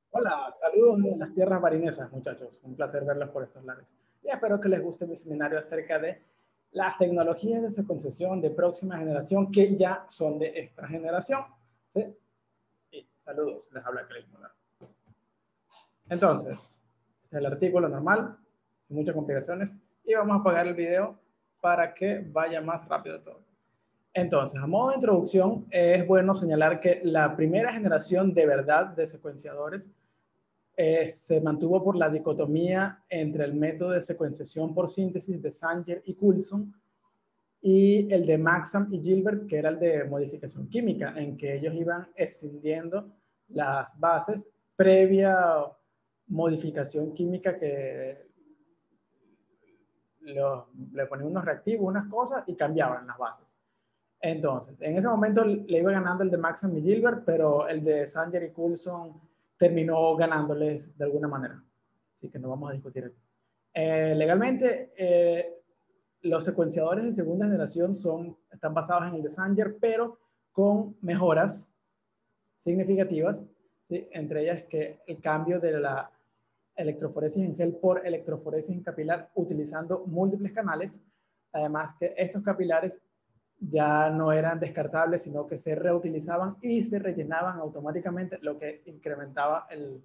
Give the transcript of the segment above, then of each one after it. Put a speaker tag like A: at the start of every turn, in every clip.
A: Hola, saludos de las tierras marinesas, muchachos. Un placer verlos por estos lares. Y espero que les guste mi seminario acerca de las tecnologías de secuenciación de próxima generación que ya son de esta generación. ¿Sí? Y saludos, les habla Clay Molar. Entonces, este es el artículo normal, sin muchas complicaciones, y vamos a apagar el video para que vaya más rápido todo. Entonces, a modo de introducción, es bueno señalar que la primera generación de verdad de secuenciadores se mantuvo por la dicotomía entre el método de secuenciación por síntesis de Sanger y Coulson y el de Maxam y Gilbert, que era el de modificación química, en que ellos iban escindiendo las bases previa modificación química que le ponían unos reactivos, unas cosas y cambiaban las bases. Entonces, en ese momento le iba ganando el de Maxam y Gilbert, pero el de Sanger y Coulson terminó ganándoles de alguna manera. Así que no vamos a discutir aquí. Legalmente, los secuenciadores de segunda generación están basados en el de Sanger, pero con mejoras significativas, ¿sí? Entre ellas que el cambio de la electroforesis en gel por electroforesis en capilar utilizando múltiples canales, además que estos capilares ya no eran descartables, sino que se reutilizaban y se rellenaban automáticamente, lo que incrementaba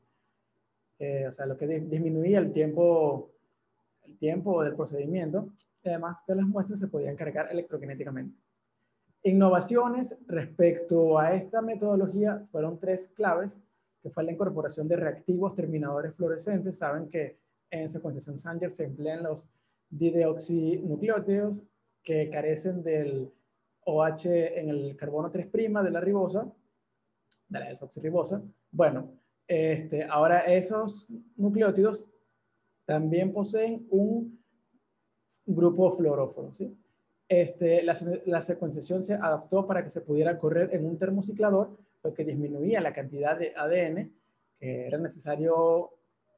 A: o sea, lo que disminuía el tiempo del procedimiento, y además que las muestras se podían cargar electroquinéticamente. Innovaciones respecto a esta metodología fueron tres claves, que fue la incorporación de reactivos terminadores fluorescentes. Saben que en secuenciación Sanger se emplean los dideoxinucleótidos que carecen del OH en el carbono 3' de la ribosa, de la desoxirribosa. Bueno, ahora esos nucleótidos también poseen un grupo fluoróforo, ¿sí? La secuenciación se adaptó para que se pudiera correr en un termociclador, lo que disminuía la cantidad de ADN que era necesario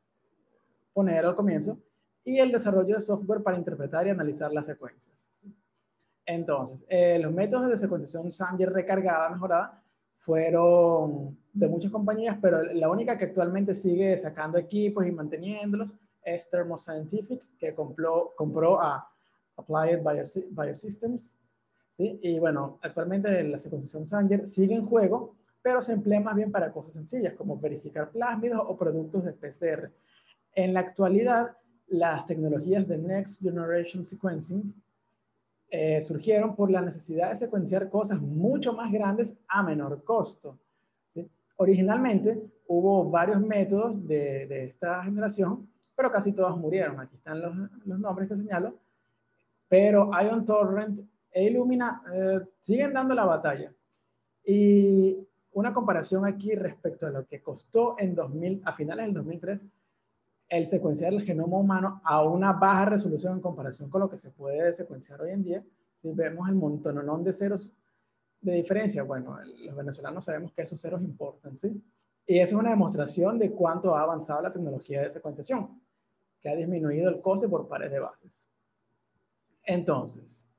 A: poner al comienzo, y el desarrollo de software para interpretar y analizar las secuencias, ¿sí? Entonces, los métodos de secuenciación Sanger recargada, mejorada, fueron de muchas compañías, pero la única que actualmente sigue sacando equipos y manteniéndolos es Thermo Scientific, que compró a Applied Biosystems, ¿sí? Y bueno, actualmente la secuenciación Sanger sigue en juego, pero se emplea más bien para cosas sencillas, como verificar plásmidos o productos de PCR. En la actualidad, las tecnologías de Next Generation Sequencing surgieron por la necesidad de secuenciar cosas mucho más grandes a menor costo, ¿sí? Originalmente hubo varios métodos de esta generación, pero casi todos murieron. Aquí están los nombres que señalo, pero Ion Torrent e Illumina siguen dando la batalla. Y una comparación aquí respecto a lo que costó a finales del 2003 el secuenciar el genoma humano a una baja resolución en comparación con lo que se puede secuenciar hoy en día. Si vemos el montononón de ceros de diferencia, bueno, los venezolanos sabemos que esos ceros importan, ¿sí? Y eso es una demostración de cuánto ha avanzado la tecnología de secuenciación, que ha disminuido el coste por pares de bases. Entonces,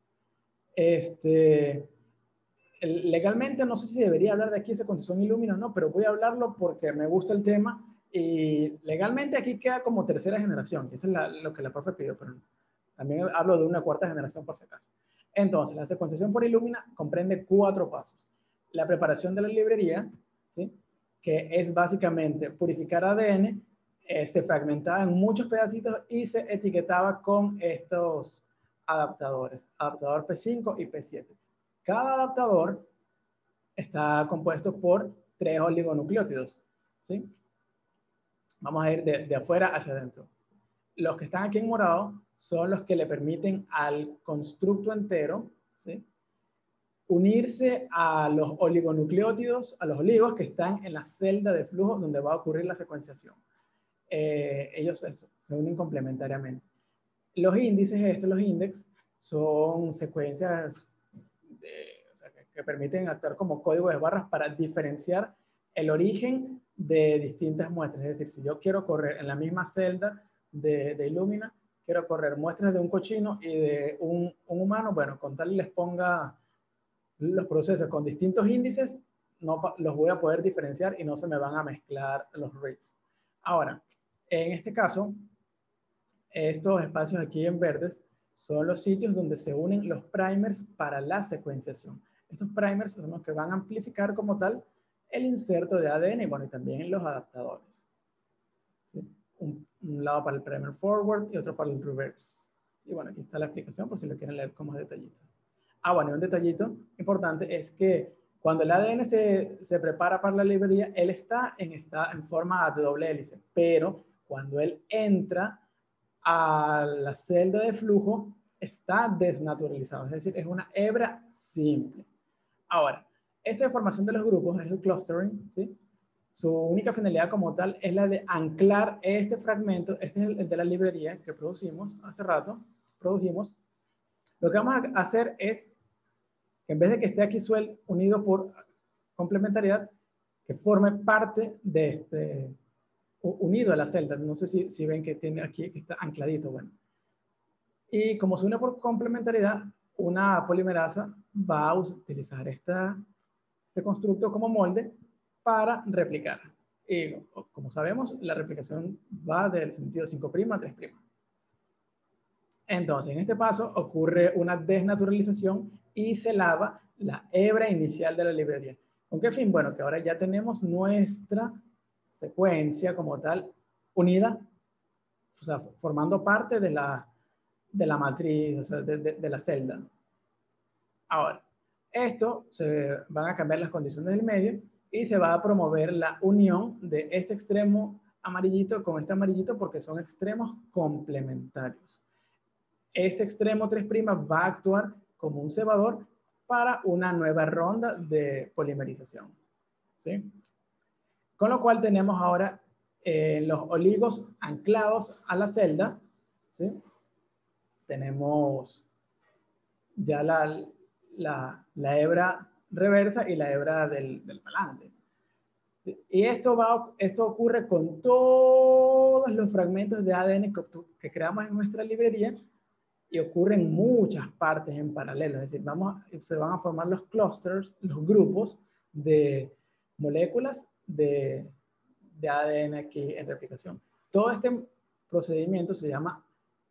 A: legalmente no sé si debería hablar de aquí secuenciación Illumina o no, pero voy a hablarlo porque me gusta el tema y legalmente aquí queda como tercera generación, que eso es lo que la profe pidió, pero también hablo de una cuarta generación por si acaso. Entonces, la secuenciación por Illumina comprende 4 pasos. La preparación de la librería, ¿sí? Que es básicamente purificar ADN, se fragmentaba en muchos pedacitos y se etiquetaba con estos adaptadores, adaptador P5 y P7. Cada adaptador está compuesto por 3 oligonucleótidos, ¿sí? Vamos a ir de afuera hacia adentro. Los que están aquí en morado son los que le permiten al constructo entero, ¿sí? Unirse a los oligonucleótidos, a los oligos que están en la celda de flujo donde va a ocurrir la secuenciación. Ellos se unen complementariamente. Los índices, los index, son secuencias que permiten actuar como código de barras para diferenciar el origen de distintas muestras. Es decir, si yo quiero correr en la misma celda de Illumina, quiero correr muestras de un cochino y de un humano, bueno, con tal les ponga los procesos con distintos índices, los voy a poder diferenciar y no se me van a mezclar los reads. Ahora, en este caso, estos espacios aquí en verdes son los sitios donde se unen los primers para la secuenciación. Estos primers son los que van a amplificar como tal el inserto de ADN y, bueno, y también los adaptadores. ¿Sí? Un lado para el primer forward y otro para el reverse. Y bueno, aquí está la explicación por si lo quieren leer con más detallito. Ah, bueno, y un detallito importante es que cuando el ADN se prepara para la librería, él está en forma de doble hélice, pero cuando él entra a la celda de flujo, está desnaturalizado, es decir, es una hebra simple. Ahora, esta información de los grupos es el clustering, ¿sí? Su única finalidad como tal es la de anclar este fragmento, este es el de la librería que producimos hace rato, produjimos. Lo que vamos a hacer es que en vez de que esté aquí unido por complementariedad, que forme parte de este, unido a la celda. No sé si ven que tiene aquí, que está ancladito, bueno. Y como se une por complementariedad, una polimerasa va a utilizar este constructo como molde para replicar. Y como sabemos, la replicación va del sentido 5' a 3'. Entonces, en este paso ocurre una desnaturalización y se lava la hebra inicial de la librería. ¿Con qué fin? Bueno, que ahora ya tenemos nuestra secuencia como tal unida, o sea, formando parte de la matriz, o sea, de la celda. Ahora, esto se van a cambiar las condiciones del medio y se va a promover la unión de este extremo amarillito con este amarillito porque son extremos complementarios. Este extremo 3' va a actuar como un cebador para una nueva ronda de polimerización. ¿Sí? Con lo cual tenemos ahora los oligos anclados a la celda. ¿Sí? Tenemos ya la hebra reversa y la hebra del palante. ¿Sí? Y esto ocurre con todos los fragmentos de ADN que creamos en nuestra librería y ocurre en muchas partes en paralelo. Es decir, se van a formar los clusters, los grupos de moléculas de ADN aquí en replicación. Todo este procedimiento se llama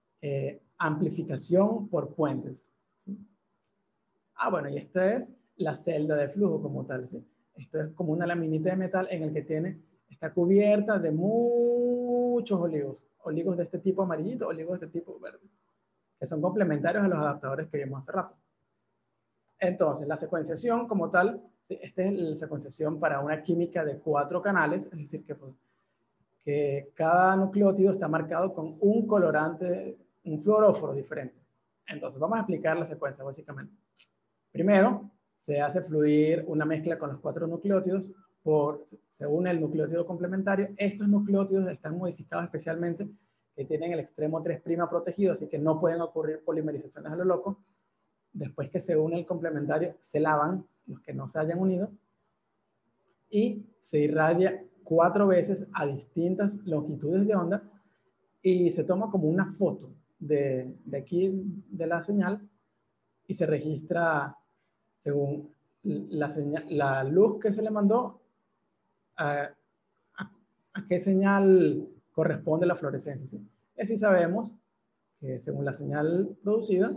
A: amplificación por puentes. ¿Sí? Ah, bueno, y esta es la celda de flujo como tal. ¿Sí? Esto es como una laminita de metal en el que está cubierta de muchos oligos de este tipo amarillito, oligos de este tipo verde, que son complementarios a los adaptadores que vimos hace rato. Entonces, la secuenciación como tal, ¿sí? Esta es la secuenciación para una química de 4 canales, es decir, que cada nucleótido está marcado con un colorante, un fluoróforo diferente. Entonces, vamos a explicar la secuencia básicamente. Primero, se hace fluir una mezcla con los 4 nucleótidos se une el nucleótido complementario. Estos nucleótidos están modificados especialmente que tienen el extremo 3' protegido, así que no pueden ocurrir polimerizaciones a lo loco. Después que se une el complementario, se lavan los que no se hayan unido y se irradia 4 veces a distintas longitudes de onda y se toma como una foto de aquí de la señal y se registra según la luz que se le mandó a qué señal corresponde la fluorescencia. ¿Sí? Y así sabemos que según la señal producida,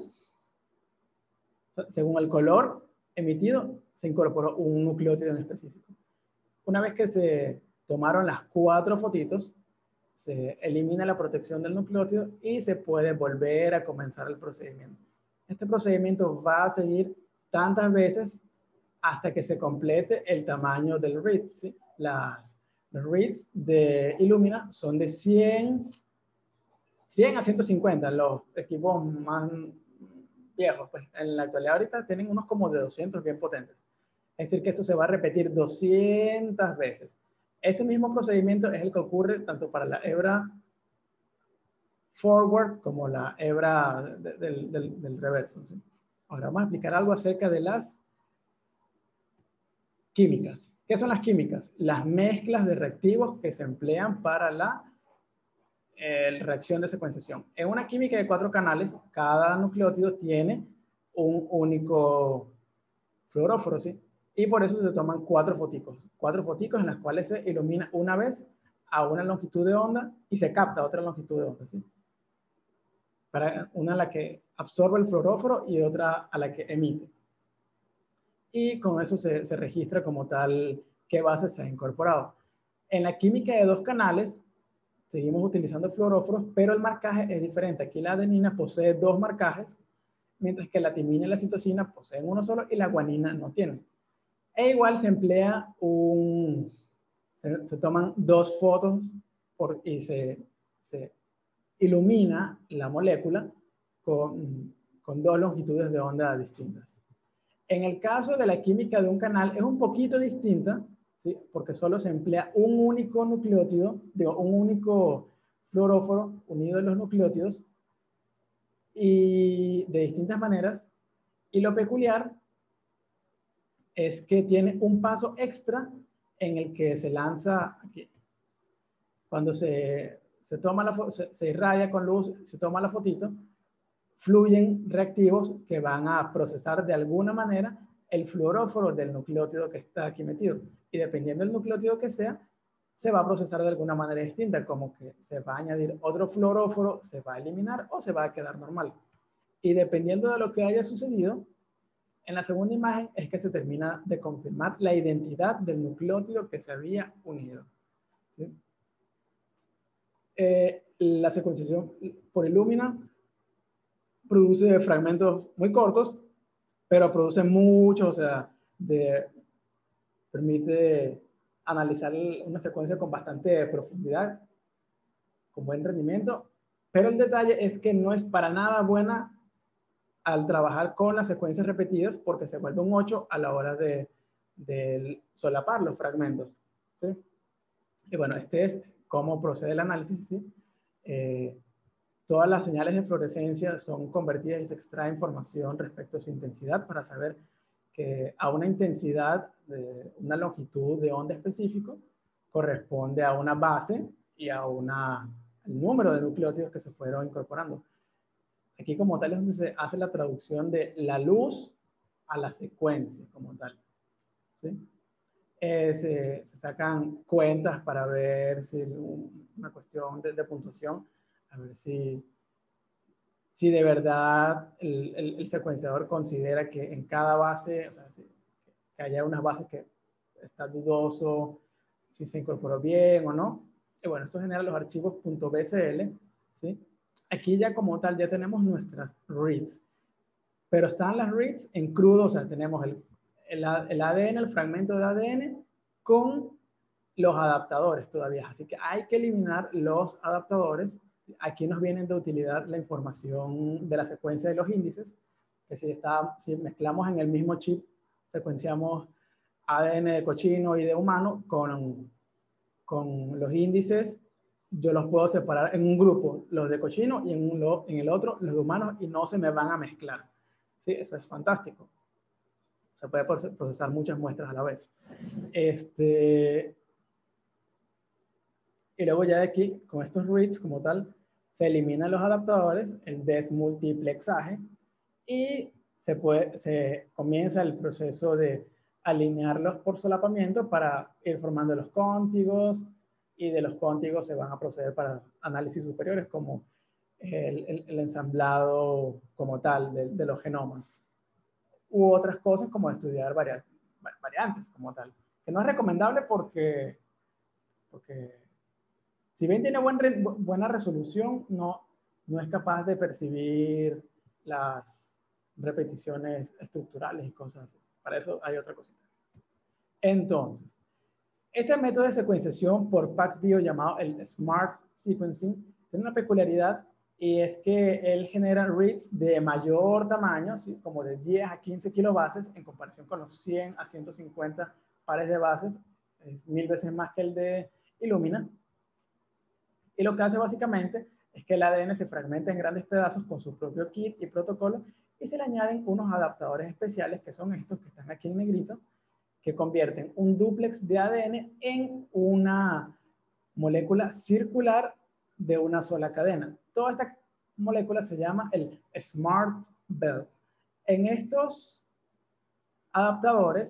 A: según el color emitido, se incorporó un nucleótido en específico. Una vez que se tomaron las 4 fotitos, se elimina la protección del nucleótido y se puede volver a comenzar el procedimiento. Este procedimiento va a seguir tantas veces hasta que se complete el tamaño del read. ¿Sí? Los reads de Illumina son de 100 a 150, los equipos más viejos. Pues en la actualidad ahorita tienen unos como de 200 bien potentes. Es decir, que esto se va a repetir 200 veces. Este mismo procedimiento es el que ocurre tanto para la hebra forward como la hebra del reverso. ¿Sí? Ahora vamos a explicar algo acerca de las químicas. ¿Qué son las químicas? Las mezclas de reactivos que se emplean para la reacción de secuenciación. En una química de 4 canales, cada nucleótido tiene un único fluoróforo, ¿sí? Y por eso se toman 4 foticos en las cuales se ilumina una vez a una longitud de onda y se capta otra longitud de onda, ¿sí? Para una a la que absorbe el fluoróforo y otra a la que emite. Y con eso se registra como tal qué base se ha incorporado. En la química de 2 canales, seguimos utilizando fluoróforos, pero el marcaje es diferente. Aquí la adenina posee 2 marcajes, mientras que la timina y la citosina poseen uno solo y la guanina no tiene. E igual se emplea se toman 2 fotos y se ilumina la molécula con 2 longitudes de onda distintas. En el caso de la química de un canal es un poquito distinta, ¿sí? Porque solo se emplea un único nucleótido, un único fluoróforo unido a los nucleótidos y de distintas maneras. Y lo peculiar es que tiene un paso extra en el que se lanza aquí. Cuando se irradia con luz, se toma la fotito, fluyen reactivos que van a procesar de alguna manera el fluoróforo del nucleótido que está aquí metido. Y dependiendo del nucleótido que sea, se va a procesar de alguna manera distinta, como que se va a añadir otro fluoróforo, se va a eliminar o se va a quedar normal. Y dependiendo de lo que haya sucedido, en la segunda imagen es que se termina de confirmar la identidad del nucleótido que se había unido, ¿sí? La secuenciación por Illumina produce fragmentos muy cortos, pero produce muchos, o sea, permite analizar una secuencia con bastante profundidad, con buen rendimiento, pero el detalle es que no es para nada buena al trabajar con las secuencias repetidas porque se vuelve un 8 a la hora de solapar los fragmentos, ¿sí? Y bueno, este es cómo procede el análisis, ¿sí? Todas las señales de fluorescencia son convertidas y se extrae información respecto a su intensidad para saber que a una intensidad de una longitud de onda específico corresponde a una base y a al número de nucleótidos que se fueron incorporando. Aquí como tal es donde se hace la traducción de la luz a la secuencia como tal, ¿sí? Se sacan cuentas para ver si una cuestión de puntuación, a ver si de verdad el secuenciador considera que en cada base, o sea, que haya unas bases que está dudoso si se incorporó bien o no. Y bueno, esto genera los archivos .bsl, ¿sí? Aquí ya como tal ya tenemos nuestras reads, pero están las reads en crudo, o sea, tenemos el ADN, el fragmento de ADN con los adaptadores todavía, así que hay que eliminar los adaptadores. Aquí nos vienen de utilidad la información de la secuencia de los índices, que si mezclamos en el mismo chip, secuenciamos ADN de cochino y de humano con los índices, yo los puedo separar en un grupo, los de cochino, y en el otro, los de humanos, y no se me van a mezclar. Sí, eso es fantástico. Se puede procesar muchas muestras a la vez. Y luego ya de aquí, con estos reads como tal, se eliminan los adaptadores, el desmultiplexaje, y se comienza el proceso de alinearlos por solapamiento para ir formando los cóntigos, y de los cóntigos se van a proceder para análisis superiores como el ensamblado como tal de los genomas, u otras cosas como estudiar variantes como tal, que no es recomendable porque si bien tiene buena resolución, no es capaz de percibir las repeticiones estructurales y cosas así. Para eso hay otra cosita. Entonces, este método de secuenciación por PacBio llamado el Smart Sequencing tiene una peculiaridad, y es que él genera reads de mayor tamaño, ¿sí? Como de 10 a 15 kilobases en comparación con los 100 a 150 pares de bases. Es 1000 veces más que el de Illumina. Y lo que hace básicamente es que el ADN se fragmenta en grandes pedazos con su propio kit y protocolo, y se le añaden unos adaptadores especiales, que son estos que están aquí en negrito, que convierten un dúplex de ADN en una molécula circular de una sola cadena. Toda esta molécula se llama el Smart Bell. En estos adaptadores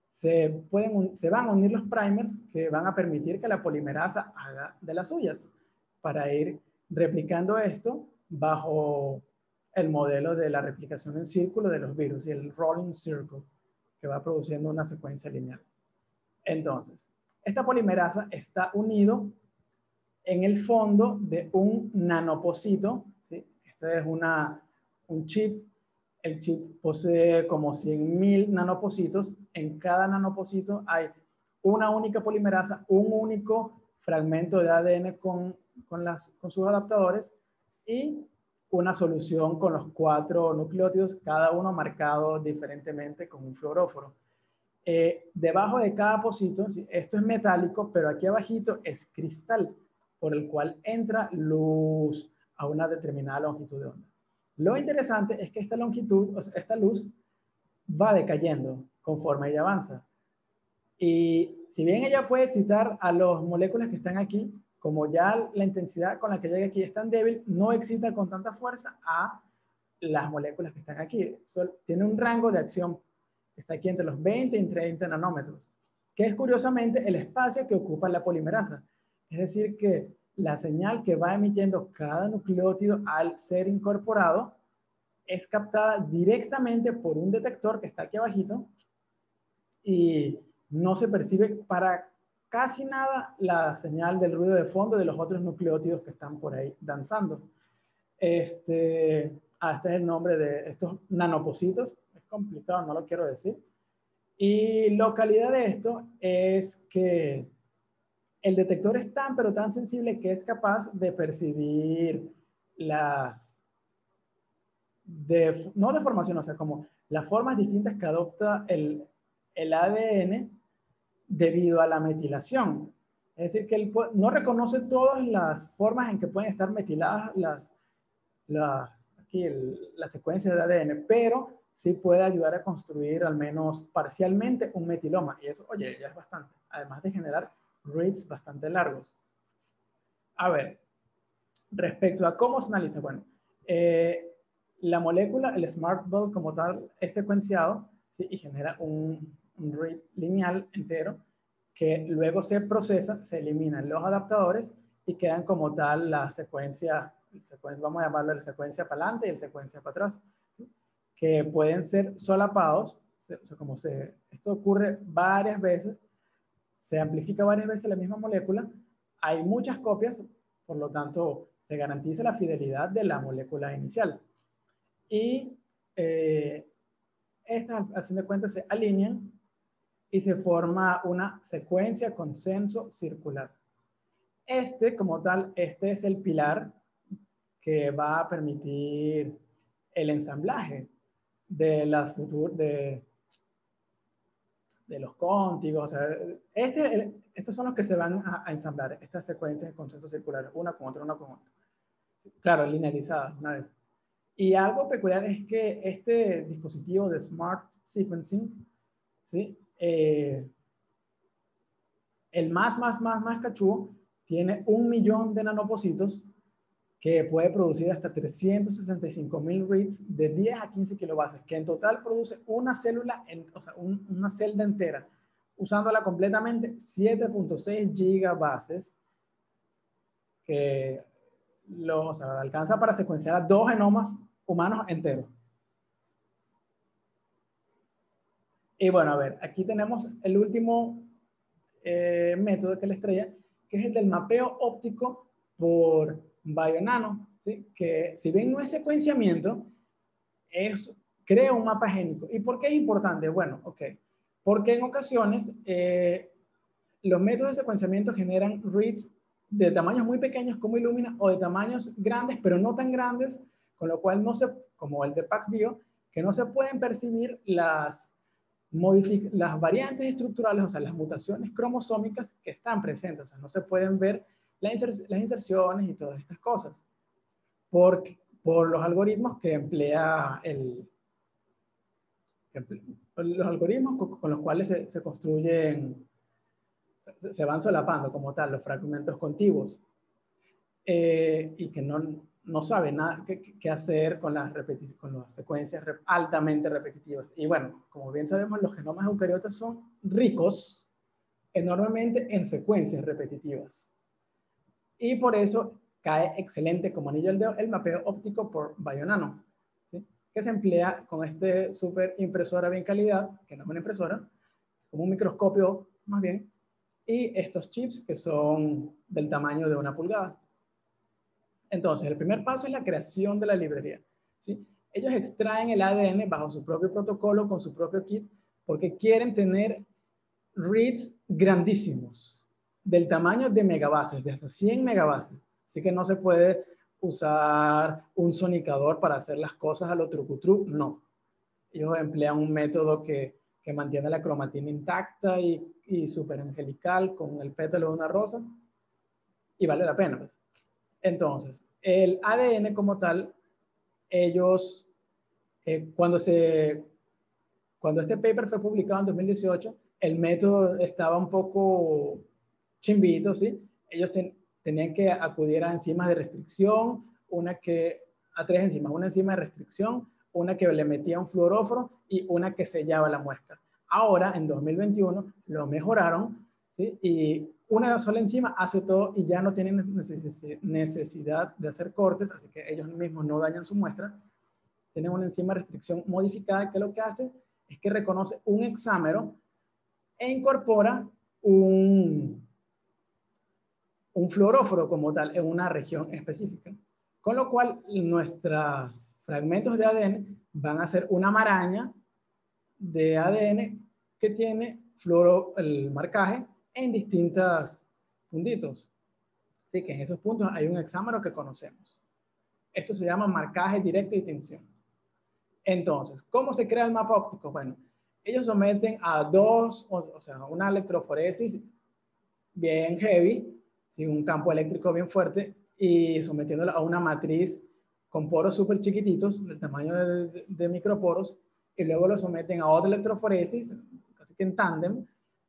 A: se van a unir los primers que van a permitir que la polimerasa haga de las suyas para ir replicando esto bajo el modelo de la replicación en círculo de los virus y el rolling circle que va produciendo una secuencia lineal. Entonces, esta polimerasa está unido en el fondo de un nanopocito, ¿sí? Este es un chip. El chip posee como 100.000 nanopocitos. En cada nanopocito hay una única polimerasa, un único fragmento de ADN con sus adaptadores y una solución con los 4 nucleótidos, cada uno marcado diferentemente con un fluoróforo. Debajo de cada pocito, ¿sí? Esto es metálico, pero aquí abajito es cristal, por el cual entra luz a una determinada longitud de onda. Lo interesante es que esta longitud, o sea, esta luz, va decayendo conforme ella avanza. Y si bien ella puede excitar a las moléculas que están aquí, como ya la intensidad con la que llega aquí es tan débil, no excita con tanta fuerza a las moléculas que están aquí. Tiene un rango de acción que está aquí entre los 20 y 30 nanómetros, que es curiosamente el espacio que ocupa la polimerasa. Es decir, que la señal que va emitiendo cada nucleótido al ser incorporado es captada directamente por un detector que está aquí abajito y no se percibe para casi nada la señal del ruido de fondo de los otros nucleótidos que están por ahí danzando. Este es el nombre de estos nanopocitos. Es complicado, no lo quiero decir. Y la calidad de esto es que el detector es tan, pero tan sensible que es capaz de percibir no deformación, o sea, como las formas distintas que adopta el ADN debido a la metilación. Es decir, que él no reconoce todas las formas en que pueden estar metiladas la secuencia de ADN, pero sí puede ayudar a construir al menos parcialmente un metiloma. Y eso, oye, ya es bastante. Además de generar reads bastante largos. A ver, respecto a cómo se analiza, bueno, la molécula, el SMARTbell como tal, es secuenciado, ¿sí? Y genera un read lineal entero que luego se procesa, se eliminan los adaptadores y quedan como tal la secuencia, vamos a llamarlo la secuencia para adelante y la secuencia para atrás, ¿sí? Que pueden ser solapados, o sea, esto ocurre varias veces, se amplifica varias veces la misma molécula, hay muchas copias, por lo tanto se garantiza la fidelidad de la molécula inicial. Y estas al fin de cuentas se alinean y se forma una secuencia consenso circular. Como tal, este es el pilar que va a permitir el ensamblaje de los cóntigos. O sea, estos son los que se van a ensamblar, estas secuencias de consenso circular, una con otra, una con otra. Claro, linealizadas una vez. Y algo peculiar es que este dispositivo de Smart Sequencing, ¿sí? El más cachudo tiene 1.000.000 de nanopocitos que puede producir hasta 365.000 reads de 10 a 15 kilobases, que en total produce una célula, o sea, una celda entera, usándola completamente 7.6 gigabases, que o sea, alcanza para secuenciar a 2 genomas humanos enteros. Y bueno, a ver, aquí tenemos el último método que les traía, que es el del mapeo óptico por Bionano, ¿sí? Que si bien no es secuenciamiento, crea un mapa génico. ¿Y por qué es importante? Bueno, ok, porque en ocasiones los métodos de secuenciamiento generan reads de tamaños muy pequeños como Illumina o de tamaños grandes, pero no tan grandes, con lo cual como el de PacBio, que no se pueden percibir las variantes estructurales, o sea, las mutaciones cromosómicas que están presentes, o sea, no se pueden ver las inserciones y todas estas cosas, por los algoritmos que emplea los algoritmos con los cuales se construyen, se van solapando como tal los fragmentos contiguos, y que no no sabe nada qué hacer con las secuencias altamente repetitivas. Y bueno, como bien sabemos, los genomas eucariotas son ricos enormemente en secuencias repetitivas. Y por eso cae excelente como anillo al dedo el mapeo óptico por Bionano, ¿sí? Que se emplea con este super impresora bien calidad, que no es una impresora, como un microscopio más bien, y estos chips que son del tamaño de 1 pulgada. Entonces, el primer paso es la creación de la librería, ¿sí? Ellos extraen el ADN bajo su propio protocolo, con su propio kit, porque quieren tener reads grandísimos, del tamaño de megabases, de hasta 100 megabases. Así que no se puede usar un sonicador para hacer las cosas a lo trucutru, no. Ellos emplean un método que mantiene la cromatina intacta y súper angelical con el pétalo de una rosa, y vale la pena, pues. Entonces, el ADN como tal, ellos, cuando este paper fue publicado en 2018, el método estaba un poco chimbito, ¿sí? Ellos tenían que acudir a enzimas de restricción, a 3 enzimas, una enzima de restricción, una que le metía un fluoróforo y una que sellaba la muestra. Ahora, en 2021, lo mejoraron, ¿sí? Y una sola enzima hace todo y ya no tienen necesidad de hacer cortes, así que ellos mismos no dañan su muestra. Tienen una enzima de restricción modificada que lo que hace es que reconoce un hexámero e incorpora un fluoróforo como tal en una región específica. Con lo cual, nuestros fragmentos de ADN van a ser una maraña de ADN que tiene el marcaje en distintos puntitos. Así que en esos puntos hay un hexámero que conocemos. Esto se llama marcaje directo y tensión. Entonces, ¿cómo se crea el mapa óptico? Bueno, ellos someten a una electroforesis bien heavy, ¿sí? Un campo eléctrico bien fuerte, y sometiéndolo a una matriz con poros súper chiquititos, del tamaño de microporos, y luego lo someten a otra electroforesis, casi que en tándem,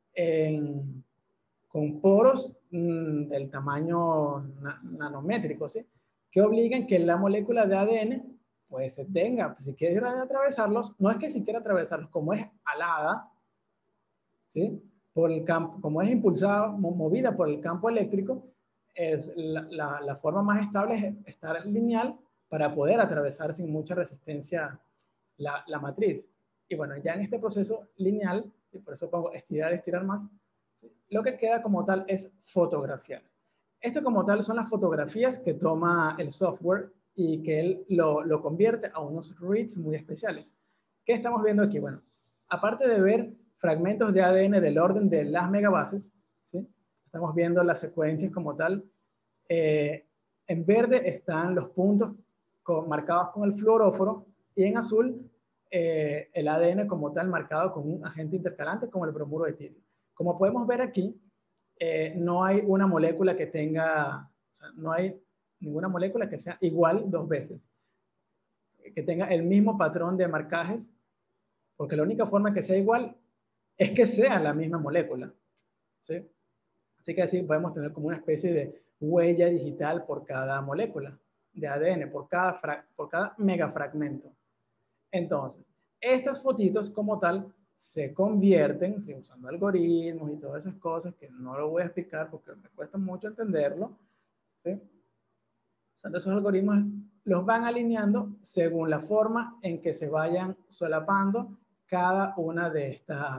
A: con poros del tamaño nanométrico, ¿sí? Que obligan que la molécula de ADN pues se tenga, pues, si quiere atravesarlos, no es que si quiera atravesarlos, como es alada, ¿sí? Por el campo, como es impulsada, movida por el campo eléctrico, es la forma más estable es estar lineal para poder atravesar sin mucha resistencia la matriz. Y bueno, ya en este proceso lineal, ¿sí? Por eso pongo estirar más, ¿sí? Lo que queda como tal es fotografiar. Esto como tal son las fotografías que toma el software y que él lo convierte a unos reads muy especiales. ¿Qué estamos viendo aquí? Bueno, aparte de ver fragmentos de ADN del orden de las megabases, ¿sí? Estamos viendo las secuencias como tal. En verde están los puntos marcados con el fluoróforo y en azul el ADN como tal marcado con un agente intercalante como el bromuro de tirio. Como podemos ver aquí, no hay una molécula que tenga, o sea, no hay ninguna molécula que sea igual 2 veces, que tenga el mismo patrón de marcajes, porque la única forma que sea igual es que sea la misma molécula, ¿sí? Así que así podemos tener como una especie de huella digital por cada molécula de ADN, por cada megafragmento. Entonces, estas fotitos como tal se convierten, ¿sí? Usando algoritmos y todas esas cosas que no lo voy a explicar porque me cuesta mucho entenderlo, ¿sí? Usando esos algoritmos los van alineando según la forma en que se vayan solapando cada una de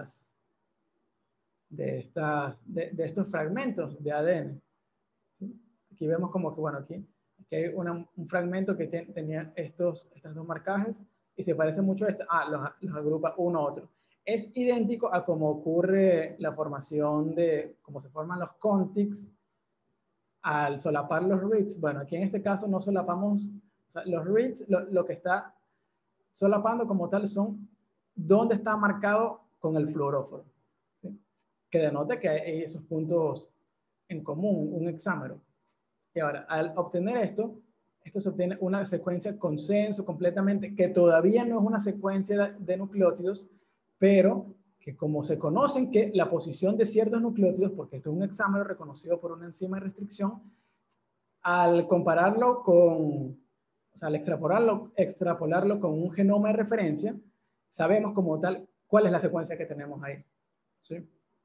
A: estos fragmentos de ADN. ¿Sí? Aquí vemos como que, bueno, aquí hay un fragmento que tenía estos 2 marcajes y se parece mucho a esto. Los agrupa uno a otro. Es idéntico a cómo ocurre la formación cómo se forman los contigs al solapar los reads. Bueno, aquí en este caso no solapamos, o sea, los reads, lo que está solapando como tal son dónde está marcado con el fluoróforo, ¿sí? Que denota que hay esos puntos en común, un hexámero. Y ahora, al obtener esto se obtiene una secuencia consenso completamente, que todavía no es una secuencia de nucleótidos, pero que como se conocen que la posición de ciertos nucleótidos, porque esto es un hexámero reconocido por una enzima de restricción, al compararlo con o sea, al extrapolarlo con un genoma de referencia, sabemos como tal cuál es la secuencia que tenemos ahí. ¿Sí?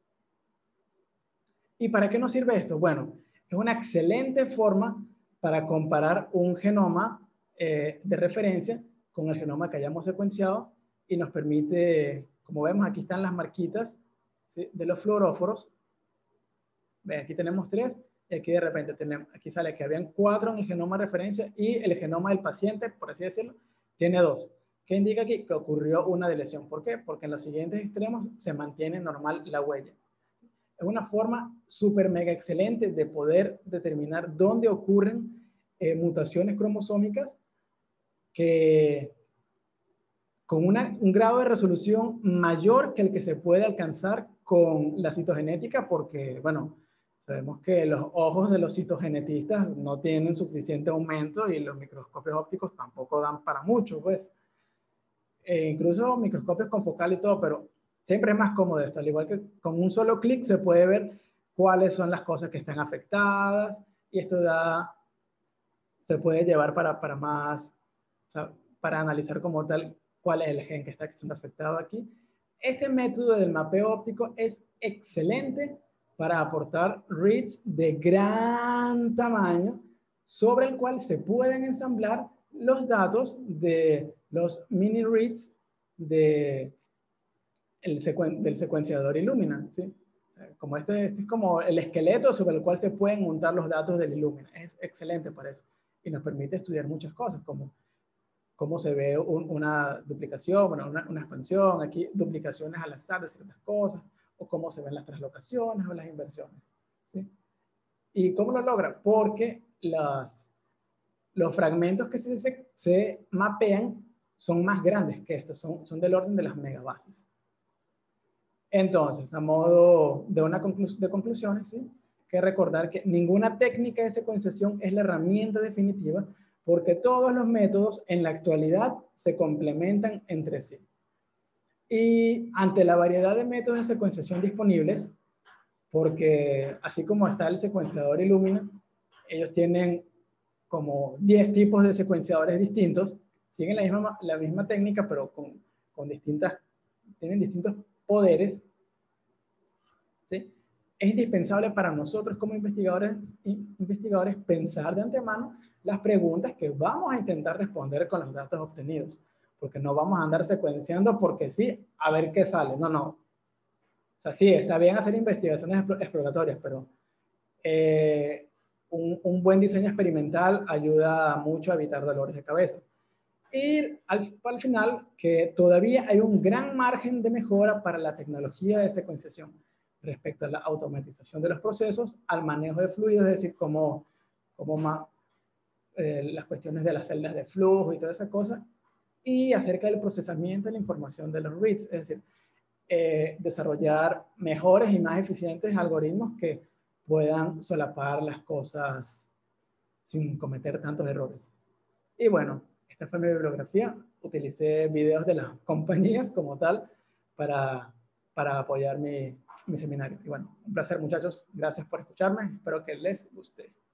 A: ¿Y para qué nos sirve esto? Bueno, es una excelente forma para comparar un genoma de referencia con el genoma que hayamos secuenciado y nos permite, como vemos, aquí están las marquitas, ¿sí?, de los fluoróforos. Ven, aquí tenemos 3 y aquí de repente tenemos, aquí sale que habían 4 en el genoma de referencia y el genoma del paciente, por así decirlo, tiene 2. ¿Qué indica aquí? Que ocurrió una deleción. ¿Por qué? Porque en los siguientes extremos se mantiene normal la huella. Es una forma súper mega excelente de poder determinar dónde ocurren mutaciones cromosómicas que con un grado de resolución mayor que el que se puede alcanzar con la citogenética, porque, bueno, sabemos que los ojos de los citogenetistas no tienen suficiente aumento y los microscopios ópticos tampoco dan para mucho, pues. Incluso microscopios con focal y todo, pero siempre es más cómodo esto. Al igual que con un solo clic se puede ver cuáles son las cosas que están afectadas y esto se puede llevar para más, o sea, para analizar como tal cuál es el gen que está siendo afectado aquí. Este método del mapeo óptico es excelente para aportar reads de gran tamaño sobre el cual se pueden ensamblar los datos de los mini reads del secuenciador Illumina, ¿sí? Como este es como el esqueleto sobre el cual se pueden montar los datos del Illumina. Es excelente para eso y nos permite estudiar muchas cosas, como cómo se ve una duplicación, bueno, una expansión, aquí duplicaciones al azar de ciertas cosas, o cómo se ven las translocaciones o las inversiones, ¿sí? ¿Y cómo lo logra? Porque los fragmentos que se mapean son más grandes que estos, son del orden de las megabases. Entonces, a modo de una conclusiones, ¿sí?, que recordar que ninguna técnica de secuenciación es la herramienta definitiva porque todos los métodos en la actualidad se complementan entre sí. Y ante la variedad de métodos de secuenciación disponibles, porque así como está el secuenciador Illumina, ellos tienen como 10 tipos de secuenciadores distintos, siguen la misma técnica, pero tienen distintos poderes, ¿sí? Es indispensable para nosotros como investigadores pensar de antemano las preguntas que vamos a intentar responder con los datos obtenidos, porque no vamos a andar secuenciando porque sí, a ver qué sale. No, no. O sea, sí, está bien hacer investigaciones exploratorias, pero un buen diseño experimental ayuda mucho a evitar dolores de cabeza. Y al final, que todavía hay un gran margen de mejora para la tecnología de secuenciación respecto a la automatización de los procesos, al manejo de fluidos, es decir, las cuestiones de las celdas de flujo y toda esa cosa, y acerca del procesamiento de la información de los reads, es decir, desarrollar mejores y más eficientes algoritmos que puedan solapar las cosas sin cometer tantos errores. Y bueno, esta fue mi bibliografía. Utilicé videos de las compañías como tal para apoyar mi seminario. Y bueno, un placer, muchachos. Gracias por escucharme. Espero que les guste.